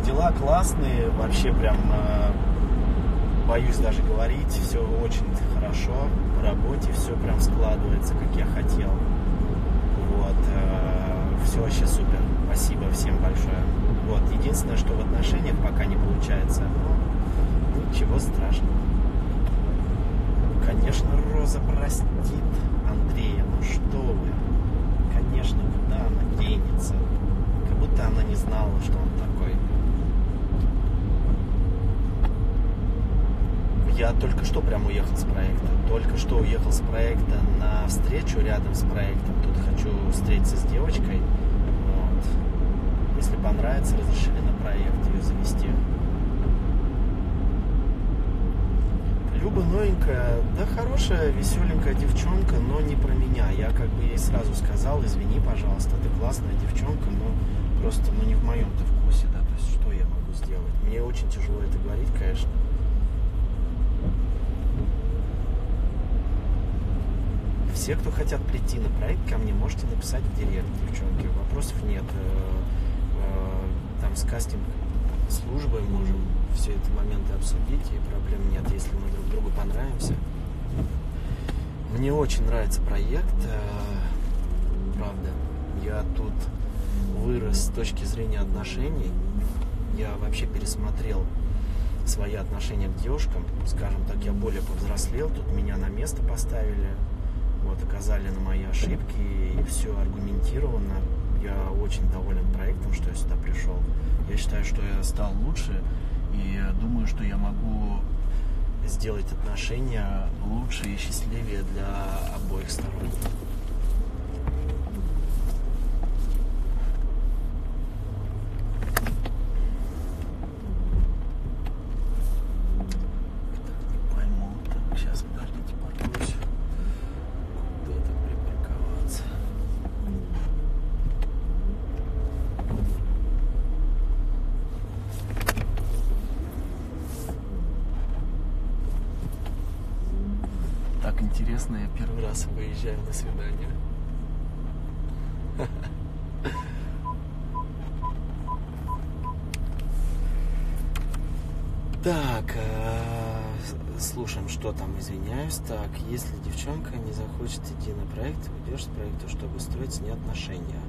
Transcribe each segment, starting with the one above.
дела классные, вообще прям боюсь даже говорить, все очень хорошо, по работе все прям складывается, как я хотел. Вот, все вообще супер, спасибо всем большое. Вот, единственное, что в отношениях пока не получается, но ничего страшного. Конечно, Роза простит Андрея, ну что вы, конечно, куда она денется, как будто она не знала, что он такой. Я только что прям уехал с проекта, на встречу рядом с проектом. Тут хочу встретиться с девочкой. Вот. Если понравится, разрешили на проект ее завести. Люба новенькая, да хорошая, веселенькая девчонка, но не про меня. Я как бы ей сразу сказал: извини, пожалуйста, ты классная девчонка, но просто не в моем-то вкусе, да, то есть что я могу сделать? Мне очень тяжело это говорить, конечно. Все, кто хотят прийти на проект ко мне, можете написать в директ, девчонки, вопросов нет. Там с кастинг-службой можем все эти моменты обсудить, и проблем нет, если мы друг другу понравимся. Мне очень нравится проект, правда. Я тут вырос с точки зрения отношений. Я вообще пересмотрел свои отношения к девушкам. Скажем так, я более повзрослел, тут меня на место поставили. Вот, указали на мои ошибки, и все аргументированно. Я очень доволен проектом, что я сюда пришел. Я считаю, что я стал лучше, и думаю, что я могу сделать отношения лучше и счастливее для обоих сторон. Интересно, я первый раз выезжаю на свидание. Так, слушаем, что там, извиняюсь. Так, если девчонка не захочет идти на проект, уйдешь с проекта, чтобы строить с ней отношения.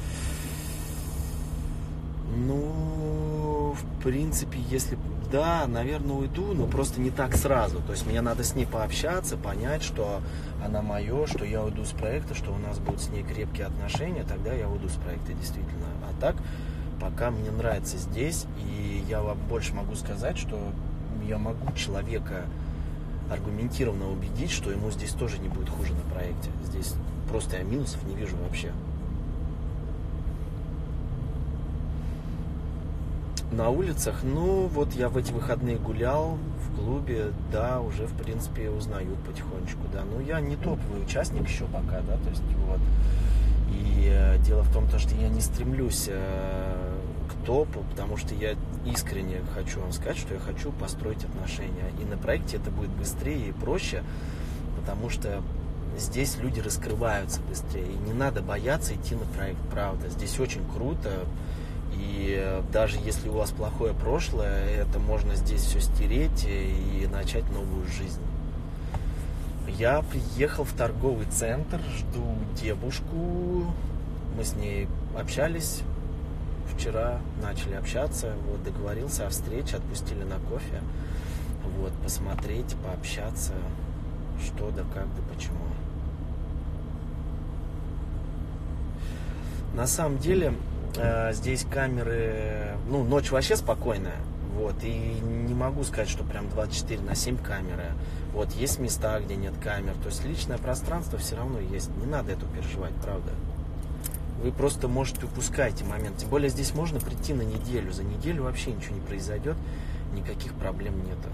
Ну, в принципе, если... Да, наверное, уйду, но просто не так сразу. То есть мне надо с ней пообщаться, понять, что она мое, что я уйду с проекта, что у нас будут с ней крепкие отношения, тогда я уйду с проекта, действительно. А так, пока мне нравится здесь, и я вам больше могу сказать, что я могу человека аргументированно убедить, что ему здесь тоже не будет хуже на проекте. Здесь просто я минусов не вижу вообще. На улицах, ну, вот я в эти выходные гулял в клубе, да, уже, в принципе, узнают потихонечку, да. Но я не топовый участник еще пока, да, то есть, вот. И дело в том, что я не стремлюсь к топу, потому что я искренне хочу вам сказать, что я хочу построить отношения. И на проекте это будет быстрее и проще, потому что здесь люди раскрываются быстрее. И не надо бояться идти на проект, правда. Здесь очень круто. И даже если у вас плохое прошлое, это можно здесь все стереть и начать новую жизнь. Я приехал в торговый центр, жду девушку. Мы с ней общались вчера, начали общаться. Вот, договорился о встрече, отпустили на кофе. Вот, посмотреть, пообщаться, что да как да почему. На самом деле... Здесь камеры, ну, ночь вообще спокойная, вот, и не могу сказать, что прям 24/7 камеры, вот, есть места, где нет камер, то есть личное пространство все равно есть, не надо это переживать, правда. Вы просто можете упускать момент, тем более здесь можно прийти на неделю, за неделю вообще ничего не произойдет, никаких проблем нету.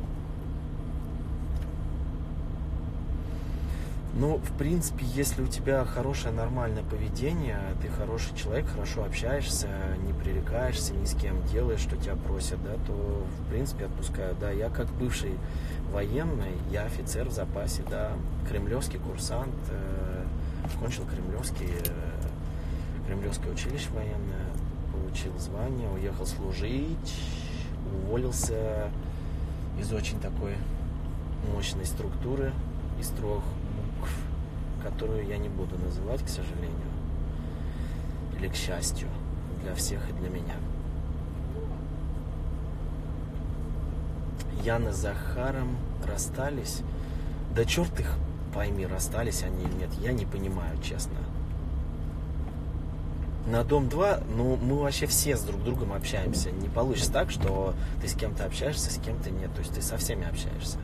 Ну, в принципе, если у тебя хорошее, нормальное поведение, ты хороший человек, хорошо общаешься, не пререкаешься ни с кем, делаешь, что тебя просят, да, то, в принципе, отпускают. Да, я как бывший военный, я офицер в запасе, да, кремлевский курсант, кончил кремлевское училище военное, получил звание, уехал служить, уволился из очень такой мощной структуры, из 3 букв, которую я не буду называть, к сожалению, или к счастью, для всех и для меня. Яна с Захаром расстались. Да черт их пойми, расстались они или нет, я не понимаю, честно. На Дом-2, ну, мы вообще все с друг другом общаемся. Не получится так, что ты с кем-то общаешься, с кем-то нет. То есть ты со всеми общаешься.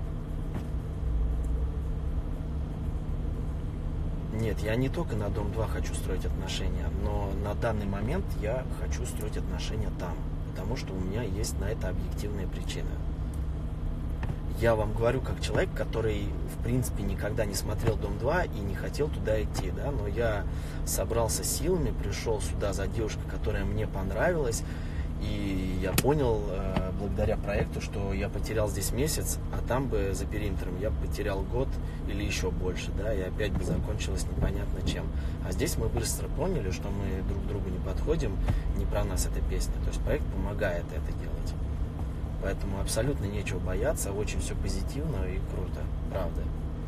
Нет, я не только на Дом-2 хочу строить отношения, но на данный момент я хочу строить отношения там. Потому что у меня есть на это объективные причины. Я вам говорю как человек, который, в принципе, никогда не смотрел «Дом-2» и не хотел туда идти, да, но я собрался силами, пришел сюда за девушкой, которая мне понравилась, и я понял, благодаря проекту, что я потерял здесь месяц, а там бы за периметром я потерял год или еще больше, да, и опять бы закончилось непонятно чем. А здесь мы быстро поняли, что мы друг другу не подходим, не про нас эта песня, то есть проект помогает это делать. Поэтому абсолютно нечего бояться, очень все позитивно и круто, правда.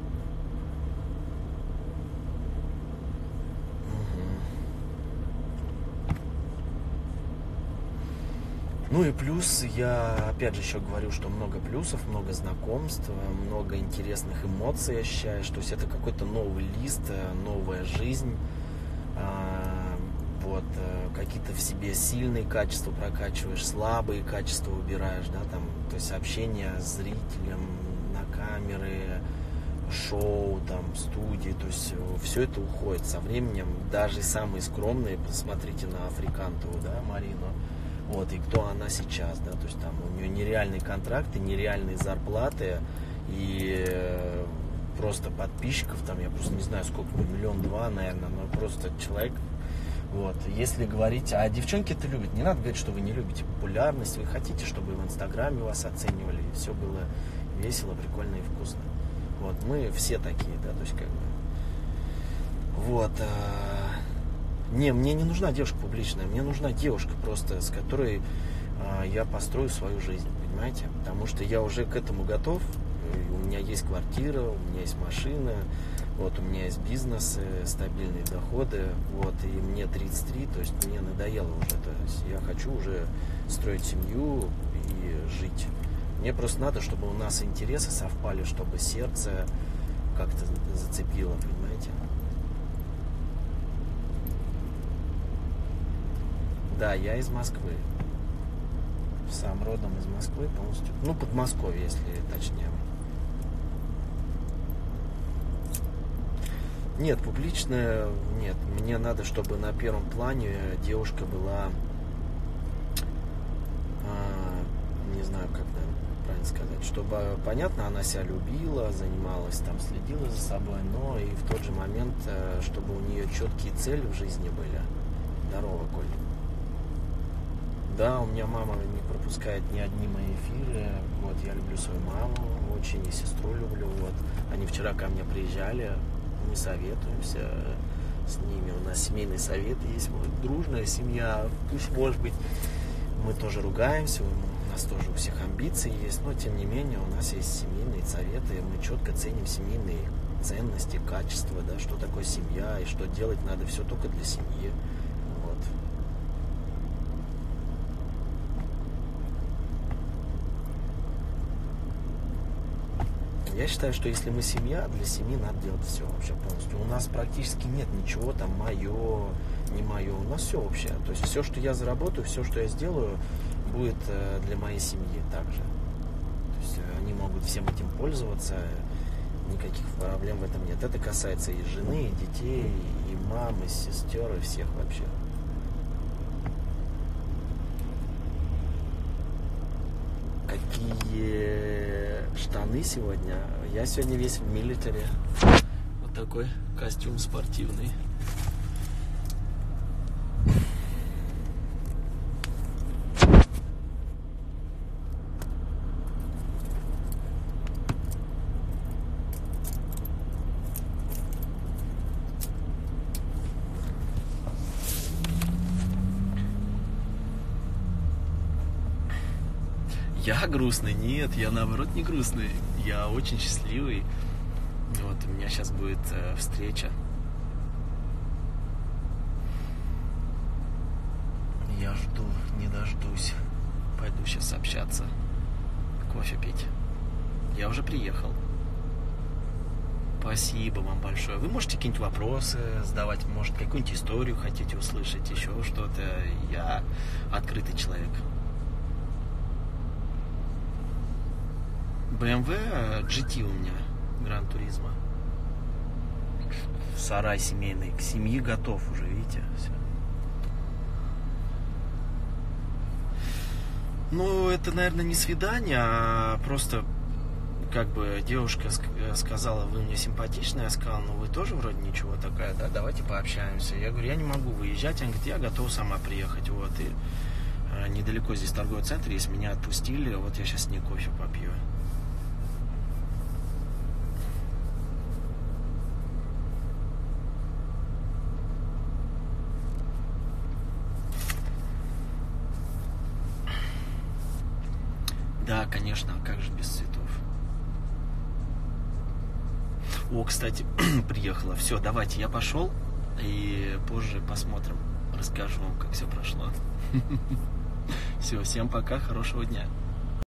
Ну и плюс, я опять же еще говорю, что много плюсов, много знакомств, много интересных эмоций ощущаешь. То есть это какой-то новый лист, новая жизнь. Вот, какие-то в себе сильные качества прокачиваешь, слабые качества убираешь, да, там, то есть общение с зрителем, на камеры, шоу, там, студии, то есть все это уходит со временем. Даже самые скромные, посмотрите на Африкантову, да, Марину, вот, и кто она сейчас, да, то есть там у нее нереальные контракты, нереальные зарплаты, и просто подписчиков, там, я просто не знаю сколько, 1-2 миллиона, наверное, но просто человек. Вот. Если говорить, а девчонки это любят, не надо говорить, что вы не любите популярность, вы хотите, чтобы в Инстаграме вас оценивали, и все было весело, прикольно и вкусно. Вот, мы все такие, да, то есть как бы. Вот. Не, мне не нужна девушка публичная, мне нужна девушка просто, с которой я построю свою жизнь, понимаете? Потому что я уже к этому готов, у меня есть квартира, у меня есть машина, вот, у меня есть бизнес, стабильные доходы, вот, и мне 33, то есть мне надоело уже, то есть я хочу уже строить семью и жить. Мне просто надо, чтобы у нас интересы совпали, чтобы сердце как-то зацепило, понимаете? Да, я из Москвы. Сам родом из Москвы полностью. Ну, Подмосковье, если точнее. Нет, публичная, нет. Мне надо, чтобы на первом плане девушка была, не знаю, как правильно сказать, чтобы, понятно, она себя любила, занималась, там, следила за собой, но и в тот же момент, чтобы у нее четкие цели в жизни были. Здорово, Коль. Да, у меня мама не пропускает ни одни мои эфиры, вот, я люблю свою маму очень, и сестру люблю, вот. Они вчера ко мне приезжали, мы советуемся с ними, у нас семейный совет есть, дружная семья, пусть, может быть, мы тоже ругаемся, у нас тоже у всех амбиции есть, но, тем не менее, у нас есть семейные советы, и мы четко ценим семейные ценности, качества, да, что такое семья, и что делать надо все только для семьи, вот. Я считаю, что если мы семья, для семьи надо делать все вообще полностью. У нас практически нет ничего там мое, не мое. У нас все общее. То есть все, что я заработаю, все, что я сделаю, будет для моей семьи также. То есть они могут всем этим пользоваться, никаких проблем в этом нет. Это касается и жены, и детей, и мам, и сестер, и всех вообще. Какие штаны сегодня? Я сегодня весь в милитаре. Вот такой костюм спортивный. Я грустный? Нет, я наоборот не грустный. Я очень счастливый. Вот, у меня сейчас будет встреча. Я жду, не дождусь. Пойду сейчас общаться. Кофе пить. Я уже приехал. Спасибо вам большое. Вы можете какие-нибудь вопросы задавать, может, какую-нибудь историю хотите услышать, еще что-то. Я открытый человек. BMW GT у меня, Gran Turismo. Сарай семейный, к семье готов уже, видите, все. Ну, это, наверное, не свидание, а просто, как бы, девушка сказала, вы мне симпатичны, я сказал, ну, вы тоже вроде ничего такая, да, давайте пообщаемся. Я говорю, я не могу выезжать, она говорит, я готова сама приехать, вот, и недалеко здесь торговый центр, если меня отпустили, вот я сейчас с ней кофе попью. Да, конечно, как же без цветов. О, кстати, приехала. Все, давайте, я пошел. И позже посмотрим. Расскажу вам, как все прошло. Все, всем пока, хорошего дня.